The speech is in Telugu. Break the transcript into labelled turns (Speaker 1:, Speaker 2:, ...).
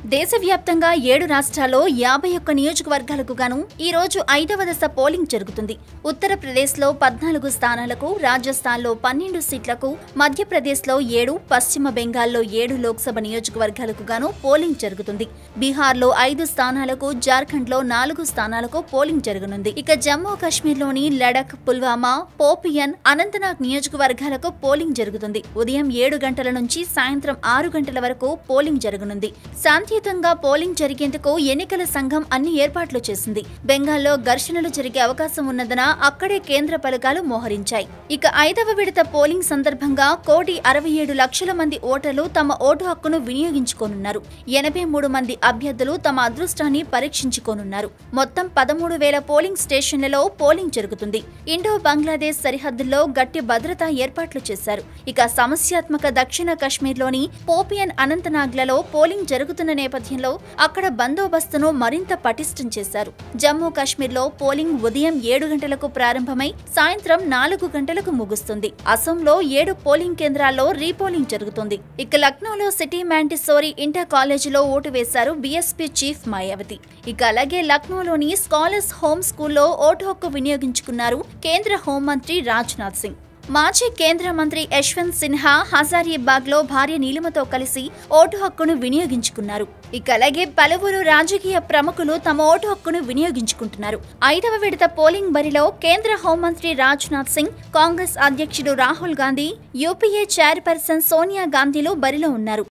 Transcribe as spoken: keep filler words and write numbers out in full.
Speaker 1: దేశవ్యాప్తంగా ఏడు రాష్ట్రాల్లో యాభై ఒక్క నియోజకవర్గాలకు గాను ఈ రోజు ఐదవ దశ పోలింగ్ జరుగుతుంది. ఉత్తరప్రదేశ్లో పద్నాలుగు స్థానాలకు, రాజస్థాన్లో పన్నెండు సీట్లకు, మధ్యప్రదేశ్లో ఏడు, పశ్చిమ బెంగాల్లో ఏడు లోక్సభ నియోజకవర్గాలకు గాను పోలింగ్ జరుగుతుంది. బీహార్లో ఐదు స్థానాలకు, జార్ఖండ్లో నాలుగు స్థానాలకు పోలింగ్ జరగనుంది. ఇక జమ్మూ కాశ్మీర్లోని లడఖ్, పుల్వామా, పోపియన్, అనంతనాగ్ నియోజకవర్గాలకు పోలింగ్ జరుగుతుంది. ఉదయం ఏడు గంటల నుంచి సాయంత్రం ఆరు గంటల వరకు పోలింగ్ జరగనుంది. శాంతియుతంగా పోలింగ్ జరిగేందుకు ఎన్నికల సంఘం అన్ని ఏర్పాట్లు చేసింది. బెంగాల్లో ఘర్షణలు జరిగే అవకాశం ఉన్నందున అక్కడే కేంద్ర బలగాలు మోహరించాయి. ఇక ఐదవ విడత పోలింగ్ సందర్భంగా కోటి అరవై ఏడు లక్షల మంది ఓటర్లు తమ ఓటు హక్కును వినియోగించుకోనున్నారు. ఎనభై మూడు మంది అభ్యర్థులు తమ అదృష్టాన్ని పరీక్షించుకోనున్నారు. మొత్తం పదమూడు వేల పోలింగ్ స్టేషన్లలో పోలింగ్ జరుగుతుంది. ఇండో బంగ్లాదేశ్ సరిహద్దుల్లో గట్టి భద్రతా ఏర్పాట్లు చేశారు. ఇక సమస్యాత్మక దక్షిణ కశ్మీర్లోని పోపియన్, అనంతనాగ్లలో పోలింగ్ జరుగుతున్న నేపథ్యంలో అక్కడ బందోబస్తును మరింత పటిష్టం చేశారు. జమ్మూ కాశ్మీర్లో పోలింగ్ ఉదయం ఏడు గంటలకు ప్రారంభమై సాయంత్రం నాలుగు గంటలకు ముగుస్తుంది. అసోంలో ఏడు పోలింగ్ కేంద్రాల్లో రీపోలింగ్ జరుగుతుంది. ఇక లక్నోలో సిటీ మాంటిసోరీ ఇంటర్ కాలేజీలో ఓటు వేశారు బీఎస్పీ చీఫ్ మాయావతి. ఇక అలాగే లక్నోలోని స్కాలర్స్ హోమ్ స్కూల్లో ఓటు హక్కు వినియోగించుకున్నారు కేంద్ర హోంమంత్రి రాజ్నాథ్ సింగ్. మాజీ కేంద్ర మంత్రి యశ్వంత్ సిన్హా హజారీబాగ్ లో భార్య నీలిమతో కలిసి ఓటు హక్కును వినియోగించుకున్నారు. ఇక అలాగే పలువురు రాజకీయ ప్రముఖులు తమ ఓటు హక్కును వినియోగించుకుంటున్నారు. ఐదవ విడత పోలింగ్ బరిలో కేంద్ర హోంమంత్రి రాజ్నాథ్ సింగ్, కాంగ్రెస్ అధ్యక్షుడు రాహుల్ గాంధీ, యూపీఏ చైర్పర్సన్ సోనియా గాంధీలు బరిలో ఉన్నారు.